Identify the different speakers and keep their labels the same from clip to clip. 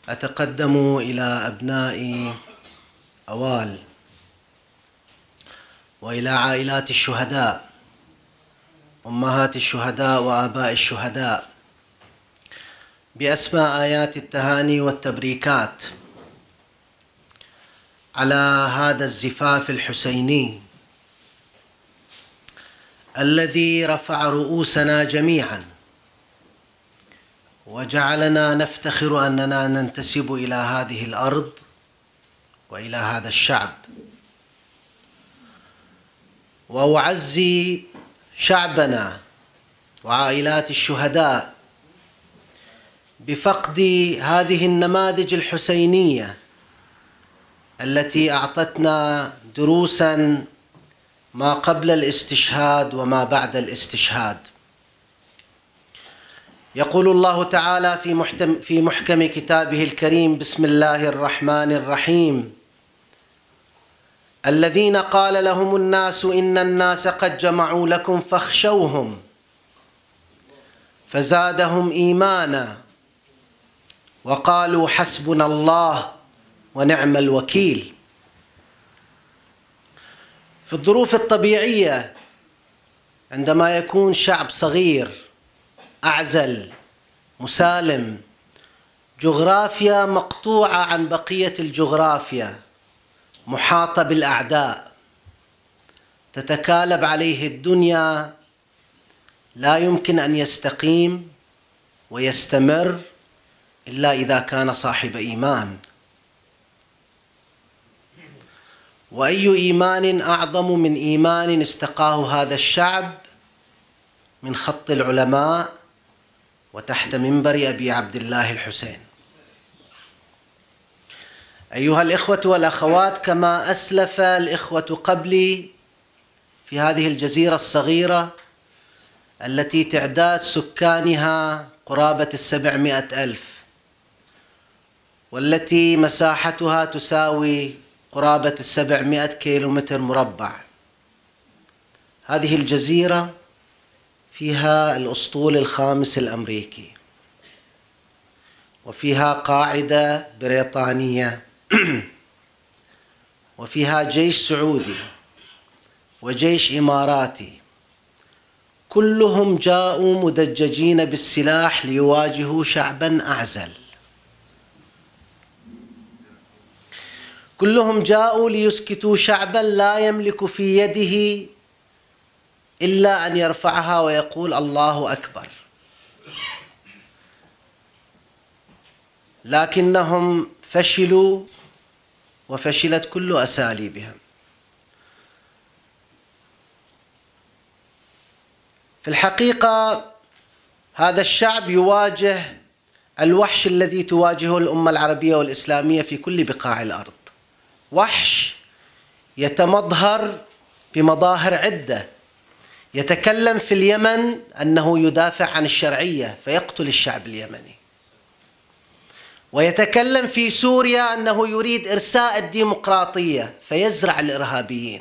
Speaker 1: أتقدم إلى أبناء أوال وإلى عائلات الشهداء، أمهات الشهداء وآباء الشهداء، بأسمى آيات التهاني والتبريكات على هذا الزفاف الحسيني الذي رفع رؤوسنا جميعا وجعلنا نفتخر أننا ننتسب إلى هذه الأرض وإلى هذا الشعب. وأعزي شعبنا وعائلات الشهداء بفقد هذه النماذج الحسينية التي أعطتنا دروسا ما قبل الاستشهاد وما بعد الاستشهاد. يقول الله تعالى في محكم كتابه الكريم: بسم الله الرحمن الرحيم: الذين قال لهم الناس إن الناس قد جمعوا لكم فاخشوهم فزادهم إيمانا وقالوا حسبنا الله ونعم الوكيل. في الظروف الطبيعية عندما يكون شعب صغير أعزل مسالم، جغرافيا مقطوعة عن بقية الجغرافيا، محاطة بالأعداء، تتكالب عليه الدنيا، لا يمكن أن يستقيم ويستمر إلا إذا كان صاحب إيمان. وأي إيمان أعظم من إيمان استقاه هذا الشعب من خط العلماء وتحت منبر أبي عبد الله الحسين. أيها الإخوة والأخوات، كما أسلف الإخوة قبلي، في هذه الجزيرة الصغيرة التي تعداد سكانها قرابة 700,000 والتي مساحتها تساوي قرابة 700 كيلومتر مربع، هذه الجزيرة فيها الأسطول الخامس الأمريكي، وفيها قاعدة بريطانية، وفيها جيش سعودي وجيش إماراتي، كلهم جاءوا مدججين بالسلاح ليواجهوا شعبا أعزل، كلهم جاءوا ليسكتوا شعبا لا يملك في يده إلا أن يرفعها ويقول الله أكبر، لكنهم فشلوا وفشلت كل أساليبهم. في الحقيقة هذا الشعب يواجه الوحش الذي تواجهه الأمة العربية والإسلامية في كل بقاع الأرض، وحش يتمظهر بمظاهر عدة، يتكلم في اليمن أنه يدافع عن الشرعية فيقتل الشعب اليمني، ويتكلم في سوريا أنه يريد إرساء الديمقراطية فيزرع الإرهابيين،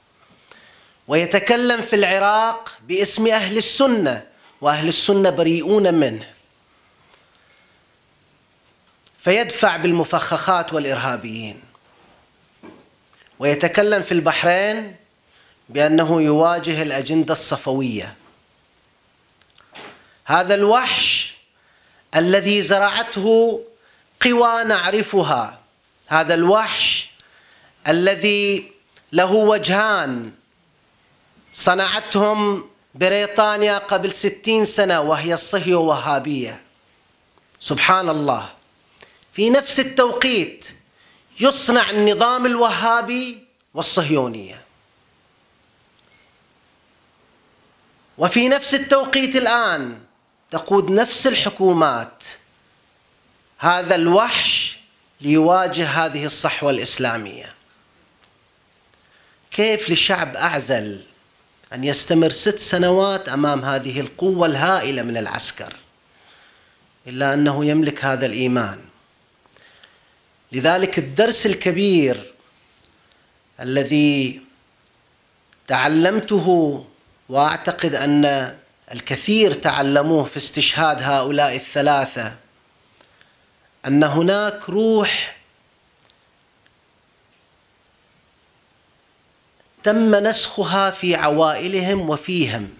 Speaker 1: ويتكلم في العراق باسم أهل السنة وأهل السنة بريئون منه فيدفع بالمفخخات والإرهابيين، ويتكلم في البحرين بأنه يواجه الأجندة الصفوية. هذا الوحش الذي زرعته قوى نعرفها، هذا الوحش الذي له وجهان صنعتهم بريطانيا قبل 60 سنة وهي الصهيو وهابية، سبحان الله، في نفس التوقيت يصنع النظام الوهابي والصهيونية، وفي نفس التوقيت الآن تقود نفس الحكومات هذا الوحش ليواجه هذه الصحوة الإسلامية. كيف لشعب أعزل أن يستمر 6 سنوات أمام هذه القوة الهائلة من العسكر، إلا أنه يملك هذا الإيمان؟ لذلك الدرس الكبير الذي تعلمته، وأعتقد أن الكثير تعلموه في استشهاد هؤلاء الثلاثة، أن هناك روح تم نسخها في عوائلهم وفيهم.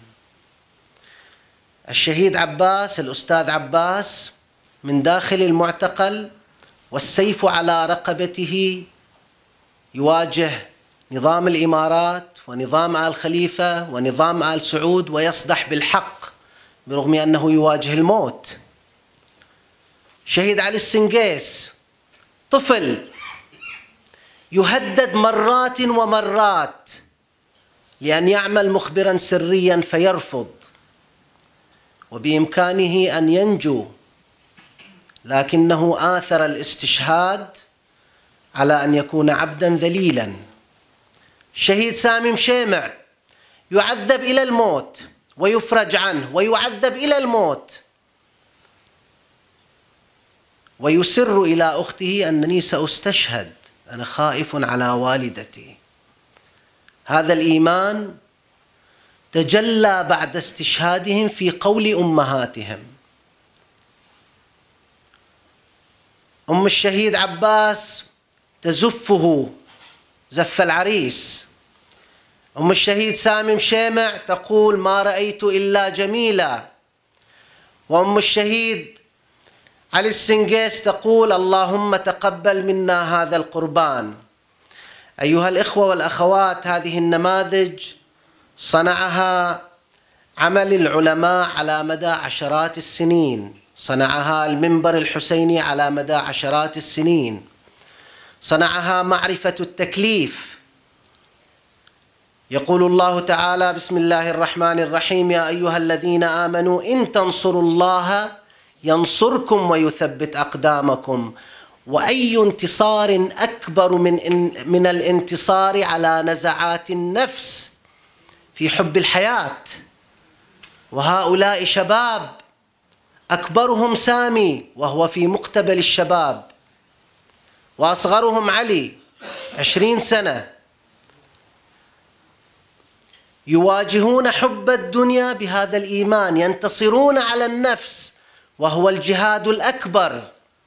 Speaker 1: الشهيد عباس، الأستاذ عباس، من داخل المعتقل والسيف على رقبته يواجه نظام الإمارات ونظام آل خليفة ونظام آل سعود ويصدح بالحق برغم أنه يواجه الموت. شهيد علي السنقيس طفل يهدد مرات ومرات لأن يعمل مخبرا سريا فيرفض، وبإمكانه أن ينجو، لكنه آثر الاستشهاد على أن يكون عبدا ذليلا. شهيد سامي مشيمع يعذب إلى الموت ويفرج عنه ويعذب إلى الموت، ويسر إلى أخته أنني سأستشهد، أنا خائف على والدتي. هذا الإيمان تجلى بعد استشهادهم في قول أمهاتهم. أم الشهيد عباس تزفه زف العريس. أم الشهيد سامي مشيمع تقول ما رأيت إلا جميلا. وأم الشهيد علي السنقيس تقول اللهم تقبل منا هذا القربان. أيها الإخوة والأخوات، هذه النماذج صنعها عمل العلماء على مدى عشرات السنين، صنعها المنبر الحسيني على مدى عشرات السنين، صنعها معرفة التكليف. يقول الله تعالى بسم الله الرحمن الرحيم يا أيها الذين آمنوا إن تنصروا الله ينصركم ويثبت أقدامكم. وأي انتصار أكبر من الانتصار على نزعات النفس في حب الحياة. وهؤلاء شباب، أكبرهم سامي وهو في مقتبل الشباب، وأصغرهم علي 20 سنة، يواجهون حب الدنيا بهذا الإيمان، ينتصرون على النفس وهو الجهاد الأكبر،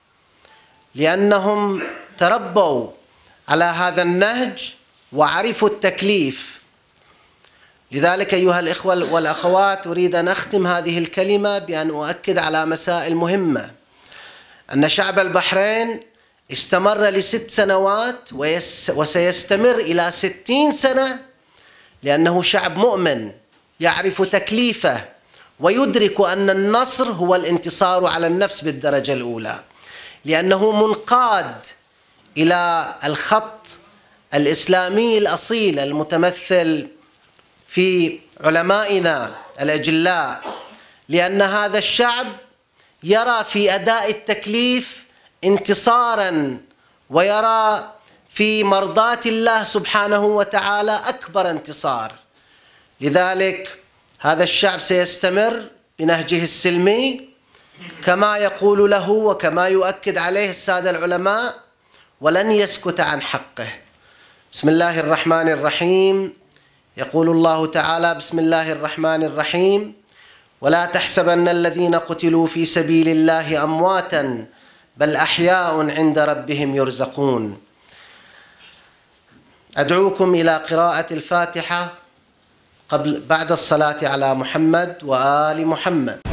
Speaker 1: لأنهم تربوا على هذا النهج وعرفوا التكليف. لذلك أيها الإخوة والأخوات، أريد أن أختم هذه الكلمة بأن أؤكد على مسائل مهمة. أن شعب البحرين استمر ل6 سنوات وسيستمر إلى 60 سنة، لأنه شعب مؤمن يعرف تكليفه ويدرك أن النصر هو الانتصار على النفس بالدرجة الأولى، لأنه منقاد إلى الخط الإسلامي الأصيل المتمثل في علمائنا الأجلاء، لأن هذا الشعب يرى في أداء التكليف انتصارا، ويرى في مرضاة الله سبحانه وتعالى أكبر انتصار. لذلك هذا الشعب سيستمر بنهجه السلمي كما يقول له وكما يؤكد عليه السادة العلماء، ولن يسكت عن حقه. بسم الله الرحمن الرحيم. يقول الله تعالى بسم الله الرحمن الرحيم ولا تحسبن الذين قتلوا في سبيل الله أمواتا بل أحياء عند ربهم يرزقون. أدعوكم إلى قراءة الفاتحة بعد الصلاة على محمد وآل محمد.